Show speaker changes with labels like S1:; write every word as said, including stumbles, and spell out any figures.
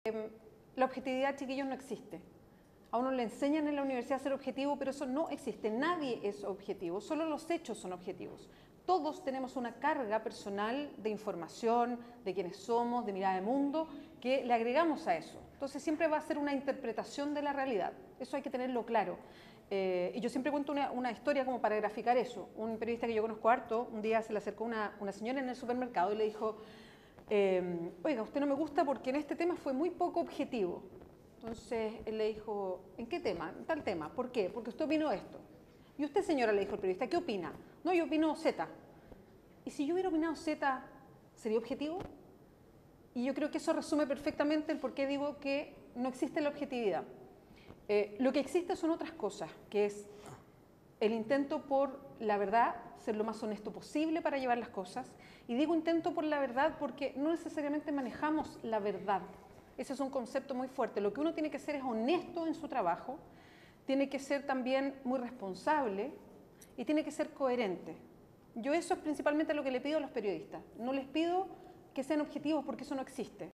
S1: La objetividad, chiquillos, no existe. A uno le enseñan en la universidad a ser objetivo, pero eso no existe. Nadie es objetivo, solo los hechos son objetivos. Todos tenemos una carga personal de información, de quiénes somos, de mirada de mundo, que le agregamos a eso. Entonces siempre va a ser una interpretación de la realidad. Eso hay que tenerlo claro. Eh, y yo siempre cuento una, una historia como para graficar eso. Un periodista que yo conozco harto, un día se le acercó una, una señora en el supermercado y le dijo, eh, oiga, usted no me gusta porque en este tema fue muy poco objetivo. Entonces él le dijo, ¿en qué tema? En tal tema. ¿Por qué? Porque usted opinó esto. ¿Y usted, señora?, le dijo el periodista, ¿qué opina? No, yo opino Z. ¿Y si yo hubiera opinado Z, sería objetivo? Y yo creo que eso resume perfectamente el por qué digo que no existe la objetividad. Eh, lo que existe son otras cosas, que es el intento por la verdad, ser lo más honesto posible para llevar las cosas. Y digo intento por la verdad porque no necesariamente manejamos la verdad. Ese es un concepto muy fuerte. Lo que uno tiene que ser es honesto en su trabajo, tiene que ser también muy responsable y tiene que ser coherente. Yo eso es principalmente lo que le pido a los periodistas. No les pido que sean objetivos porque eso no existe.